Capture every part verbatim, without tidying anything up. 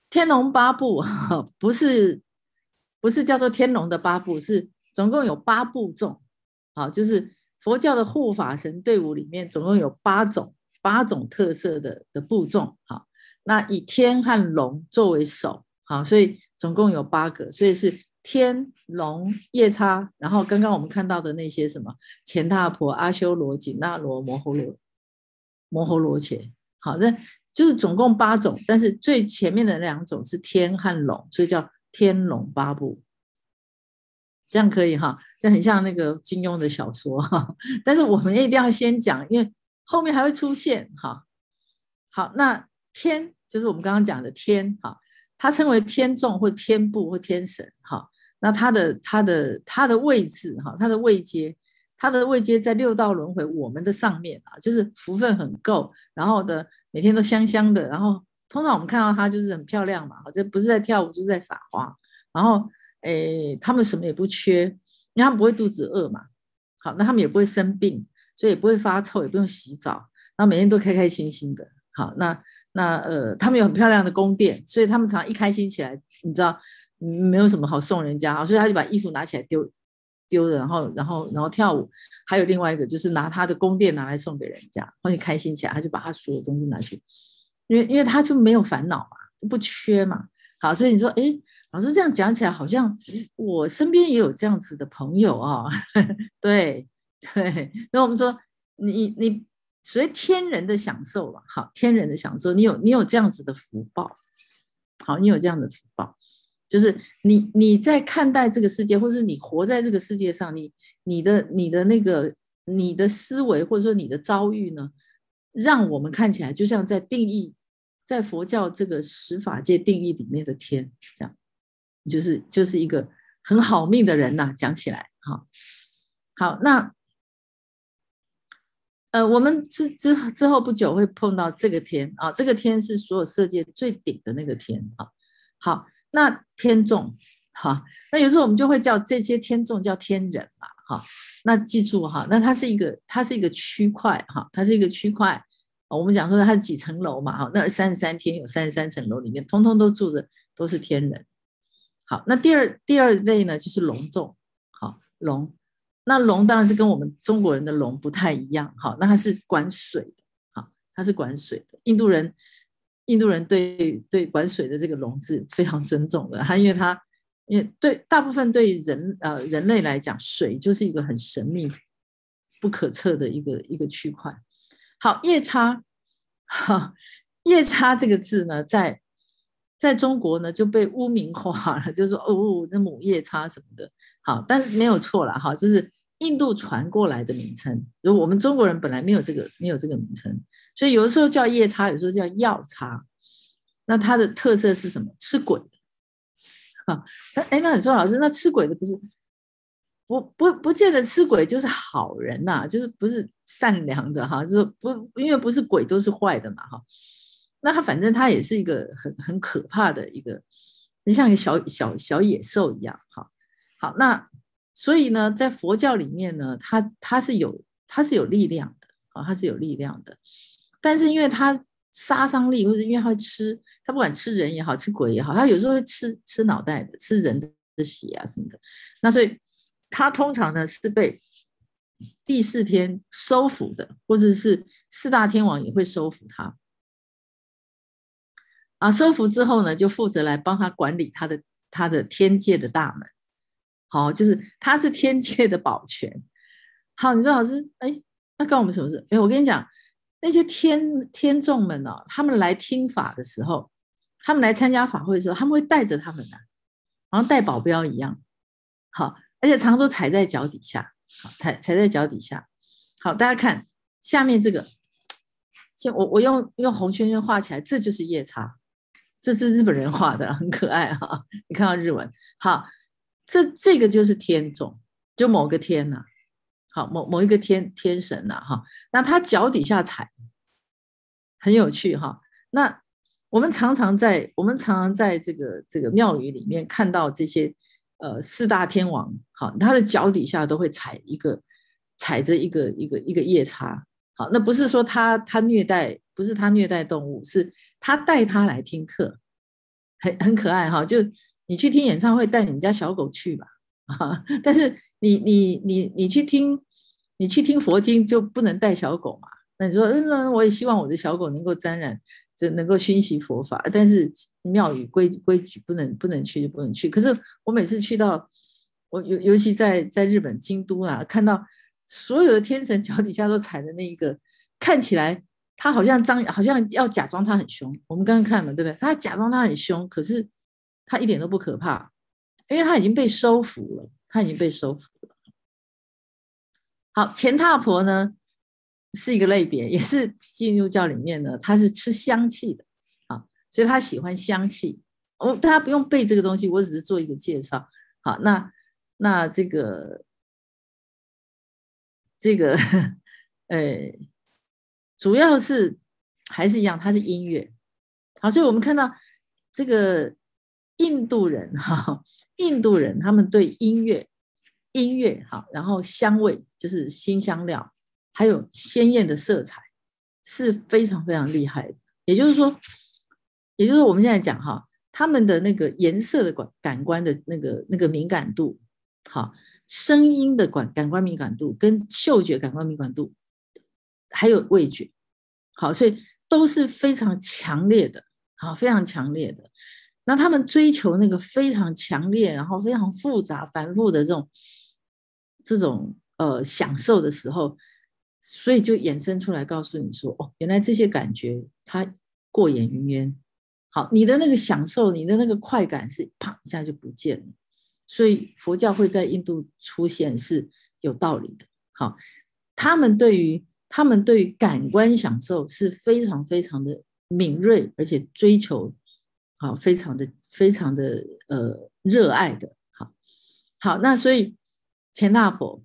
天龙八部不是不是叫做天龙的八部，是总共有八部众。好，就是佛教的护法神队伍里面总共有八种八种特色的的部众。好，那以天和龙作为首，好，所以总共有八个，所以是天龙夜叉，然后刚刚我们看到的那些什么乾闼婆、阿修罗、紧那罗、摩诃罗、摩诃罗伽，好，那就是总共八种，但是最前面的两种是天和龙，所以叫天龙八部。这样可以哈，这很像那个金庸的小说哈。但是我们一定要先讲，因为后面还会出现哈。好，那天就是我们刚刚讲的天哈，它称为天众或天部或天神哈。那它的它的它的位置哈，它的位阶，它的位阶在六道轮回我们的上面啊，就是福分很够，然后的每天都香香的，然后通常我们看到它就是很漂亮嘛，这不是在跳舞就是在撒花，然后诶他们什么也不缺，因为他们不会肚子饿嘛，好，那他们也不会生病，所以也不会发臭，也不用洗澡，然后每天都开开心心的。好，那那呃他们有很漂亮的宫殿，所以他们常常一开心起来，你知道没有什么好送人家，所以他就把衣服拿起来丢丢了，然后然后然后跳舞。还有另外一个就是拿他的宫殿拿来送给人家，然后你开心起来，他就把他所有东西拿去，因为因为他就没有烦恼嘛，不缺嘛。好，所以你说，哎，老师这样讲起来，好像我身边也有这样子的朋友啊、哦。对对，那我们说，你你所谓天人的享受吧，好，天人的享受，你有你有这样子的福报，好，你有这样的福报。就是你你在看待这个世界，或是你活在这个世界上，你你的你的那个你的思维或者说你的遭遇呢，让我们看起来就像在定义，在佛教这个十法界定义里面的天，这样就是就是一个很好命的人呐、啊。讲起来，好，好，那呃，我们之之之后不久会碰到这个天啊，这个天是所有色界最顶的那个天啊。好，那天众，哈，那有时候我们就会叫这些天众叫天人嘛，哈。那记住哈，那它是一个它是一个区块哈，它是一个区块。我们讲说它几层楼嘛，哈，那三十三天有三十三层楼里面，通通都住着都是天人。好，那第二第二类呢就是龙众，好，龙。那龙当然是跟我们中国人的龙不太一样，好，那它是管水的，好，它是管水的。印度人，印度人对对管水的这个龙是非常尊重的，他因为他因为对大部分对人呃人类来讲，水就是一个很神秘、不可测的一个一个区块。好，夜叉，哈，夜叉这个字呢，在在中国呢就被污名化了，就是说哦，这母夜叉什么的。好，但是没有错啦，哈，这是印度传过来的名称。如果我们中国人本来没有这个没有这个名称，所以有的时候叫夜叉，有时候叫药叉。那它的特色是什么？吃鬼的。哈，哎，那你说老师，那吃鬼的不是不不不见得吃鬼就是好人呐、啊，就是不是善良的哈，就是不因为不是鬼都是坏的嘛哈。那他反正他也是一个很很可怕的一个，像一个小小小野兽一样哈。好，那所以呢，在佛教里面呢，它它是有它是有力量的啊，它是有力量的。但是因为它杀伤力，或者因为它会吃，它不管吃人也好，吃鬼也好，它有时候会吃吃脑袋的，吃人的血啊什么的。那所以它通常呢是被第四天收服的，或者是四大天王也会收服它啊。收服之后呢，就负责来帮他管理他的他的天界的大门。好，就是他是天界的保全。好，你说老师，哎，那关我们什么事？哎，我跟你讲，那些天天众们哦，他们来听法的时候，他们来参加法会的时候，他们会带着他们的，好像带保镖一样。好，而且常常都踩在脚底下，好，踩踩在脚底下。好，大家看下面这个，先我我用用红圈圈画起来，这就是夜叉，这是日本人画的，很可爱哈、啊。你看到日文，好。这这个就是天众，就某个天呐、啊，好，某某一个天天神呐、啊，哈，那他脚底下踩，很有趣哈。那我们常常在我们常常在这个这个庙宇里面看到这些呃四大天王，好，他的脚底下都会踩一个踩着一个一个一个夜叉，好，那不是说他他虐待，不是他虐待动物，是他带他来听课， 很很可爱哈。就你去听演唱会，带你们家小狗去吧，啊，但是你你你你去听你去听佛经就不能带小狗嘛？那你说，嗯，那我也希望我的小狗能够沾染，就能够熏习佛法，但是庙宇规规矩不能不能去就不能去。可是我每次去到我尤尤其在在日本京都啊，看到所有的天神脚底下都踩的那一个，看起来他好像张，好像要假装他很凶。我们刚刚看了，对不对？他假装他很凶，可是他一点都不可怕，因为他已经被收服了，他已经被收服了。好，钱踏婆呢是一个类别，也是基督教里面呢，他是吃香气的啊，所以他喜欢香气。我、哦、大家不用背这个东西，我只是做一个介绍。好，那那这个这个呃，主要是还是一样，它是音乐。好，所以我们看到这个印度人哈，印度人他们对音乐音乐好，然后香味就是辛香料，还有鲜艳的色彩是非常非常厉害的。也就是说，也就是我们现在讲哈，他们的那个颜色的感感官的那个那个敏感度，好，声音的感感官敏感度跟嗅觉感官敏感度，还有味觉，好，所以都是非常强烈的，好，非常强烈的。那他们追求那个非常强烈，然后非常复杂、繁复的这种这种呃享受的时候，所以就衍生出来告诉你说，哦，原来这些感觉它过眼云烟。好，你的那个享受，你的那个快感是啪一下就不见了。所以佛教会在印度出现是有道理的。好，他们对于他们对于感官享受是非常非常的敏锐，而且追求好非常的非常的呃热爱的。好，好，那所以钱大婆，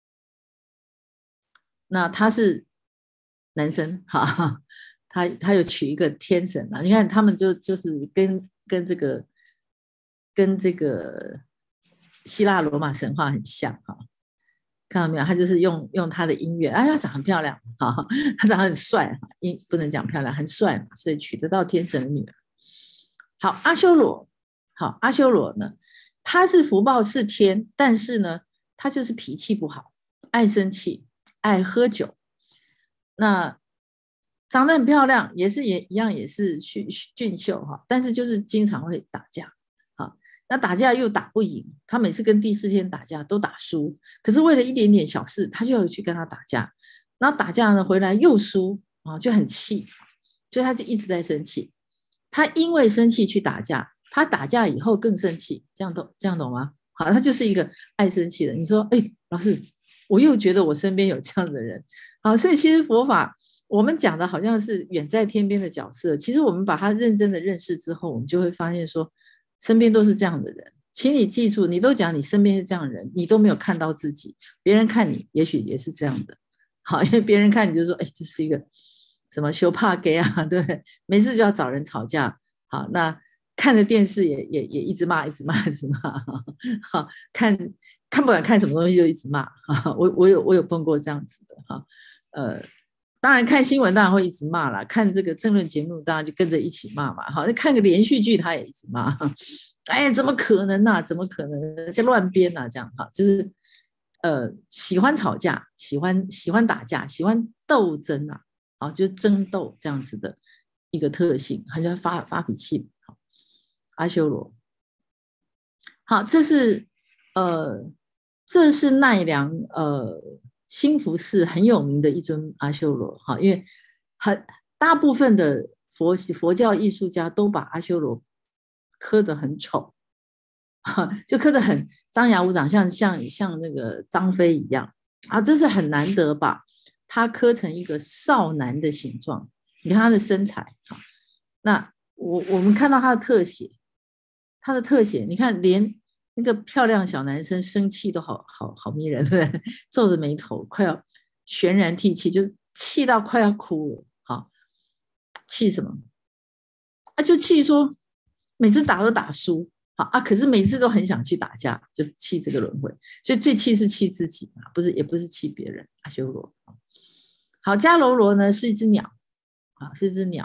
那他是男生，哈，他他有娶一个天神啊，你看他们就就是跟跟这个跟这个希腊罗马神话很像哈，看到没有？他就是用用他的音乐，哎，他长很漂亮，哈，他长得很帅，音不能讲漂亮，很帅嘛，所以娶得到天神的女儿。好，阿修罗，好，阿修罗呢，他是福报是天，但是呢，他就是脾气不好，爱生气，爱喝酒。那长得很漂亮，也是也一样，也是俊俊秀哈，但是就是经常会打架，好，那打架又打不赢，他每次跟第四天打架都打输，可是为了一点点小事，他就要去跟他打架，然后打架呢回来又输啊，就很气，所以他就一直在生气。他因为生气去打架，他打架以后更生气，这样懂这样懂吗？好，他就是一个爱生气的。你说，哎，老师，我又觉得我身边有这样的人，好，所以其实佛法我们讲的好像是远在天边的角色，其实我们把他认真的认识之后，我们就会发现说，身边都是这样的人。请你记住，你都讲你身边是这样的人，你都没有看到自己，别人看你也许也是这样的。好，因为别人看你就说，哎，就是一个什么修怕 gay 啊，对不对？没事就要找人吵架。好，那看着电视也也也一直骂，一直骂，一直骂。好，看看不管看什么东西就一直骂。我我有我有碰过这样子的哈，呃。当然看新闻当然会一直骂啦，看这个政论节目当然就跟着一起骂嘛。好，看个连续剧他也一直骂，哎，怎么可能啊？怎么可能？在乱编啊？这样哈，就是呃喜欢吵架，喜欢喜欢打架，喜欢斗争啊，好，就争斗这样子的一个特性，他就发发脾气。好，阿修罗，好，这是呃这是奈良呃。新福寺很有名的一尊阿修罗，哈，因为很大部分的佛佛教艺术家都把阿修罗刻得很丑，就刻得很张牙舞爪，像像像那个张飞一样啊，这是很难得吧？他刻成一个少男的形状，你看他的身材啊，那我我们看到他的特写，他的特写，你看连。那个漂亮小男生生气都好好好迷人，对不对？皱着眉头，快要悬然涕泣，就是气到快要哭了。好，气什么？啊，就气说每次打都打输，好啊，可是每次都很想去打架，就气这个轮回。所以最气是气自己嘛，不是也不是气别人。阿修罗，好，迦楼罗呢是一只鸟，啊，是一只鸟。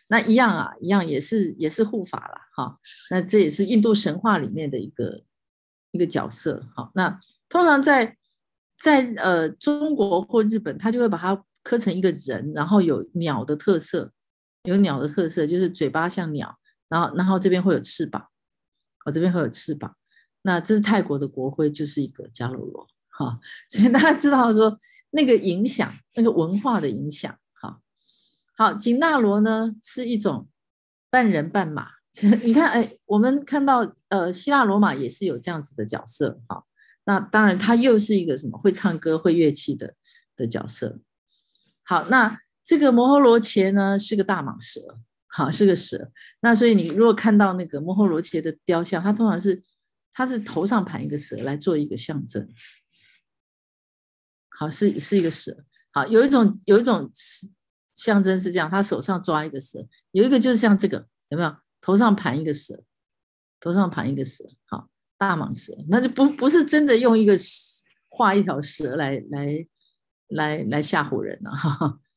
那一样啊，一样也是也是护法啦，哈。那这也是印度神话里面的一个一个角色，好。那通常在在呃中国或日本，他就会把它刻成一个人，然后有鸟的特色，有鸟的特色就是嘴巴像鸟，然后然后这边会有翅膀，我、哦、这边会有翅膀。那这是泰国的国徽，就是一个迦楼罗，哈。所以大家知道说那个影响，那个文化的影响，哈。好，紧那罗呢是一种半人半马，你看，哎，我们看到呃希腊罗马也是有这样子的角色，哈。那当然，他又是一个什么会唱歌、会乐器的的角色。好，那这个摩诃罗伽呢是个大蟒蛇，好，是个蛇。那所以你如果看到那个摩诃罗伽的雕像，它通常是它是头上盘一个蛇来做一个象征。好，是是一个蛇。好，有一种有一种象征是这样，他手上抓一个蛇，有一个就是像这个，有没有？头上盘一个蛇，头上盘一个蛇，好。大蟒蛇，那就不不是真的用一个画一条蛇来来来来吓唬人了，哈。